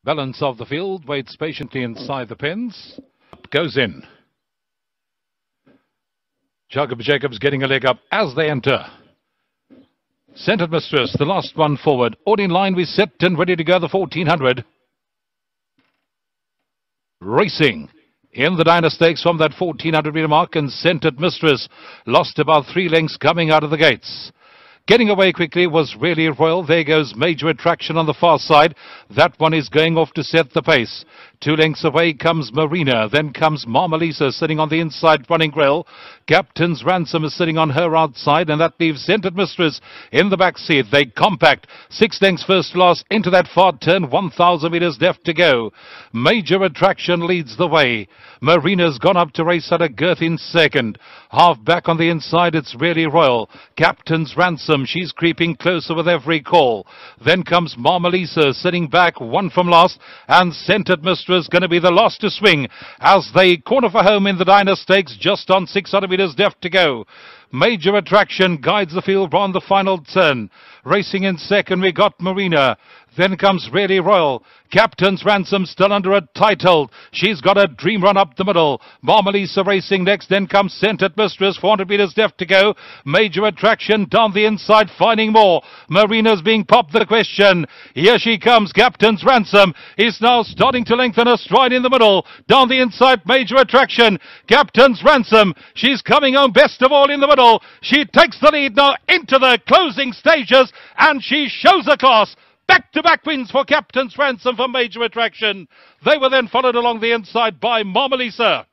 Balance of the field waits patiently inside the pens. Goes in. Jacob Jacobs getting a leg up as they enter. Centered Mistress, the last one forward. All in line, we set and ready to go, the 1400. Racing in the Dyna Stakes from that 1400 meter mark, and Centered Mistress lost about 3 lengths coming out of the gates. Getting away quickly was Really Royal. There goes Major Attraction on the far side. That one is going off to set the pace. 2 lengths away comes Marina. Then comes Marmalisa sitting on the inside running grill. Captain's Ransom is sitting on her outside, and that leaves Centered Mistress in the back seat. They compact. 6 lengths first to last into that far turn. 1,000 meters left to go. Major Attraction leads the way. Marina's gone up to race at a girth in second. Half back on the inside, it's Really Royal. Captain's Ransom, she's creeping closer with every call. Then comes Marmalisa sitting back, 1 from last, and Centered Mistress going to be the last to swing as they corner for home in the Dyna Stakes, just on 600 meters left to go. Major Attraction guides the field on the final turn. Racing in second, we got Marina. Then comes Really Royal. Captain's Ransom still under a tight hold. She's got a dream run up the middle. Marmalisa racing next. Then comes Centered Mistress. 400 meters left to go. Major Attraction down the inside, finding more. Marina's being popped. The question. Here she comes. Captain's Ransom is now starting to lengthen her stride in the middle. Down the inside, Major Attraction. Captain's Ransom. She's coming home best of all in the middle. She takes the lead now into the closing stages, and she shows a class. Back-to-back wins for Captain's Ransom for Major Attraction. They were then followed along the inside by Marmalisa.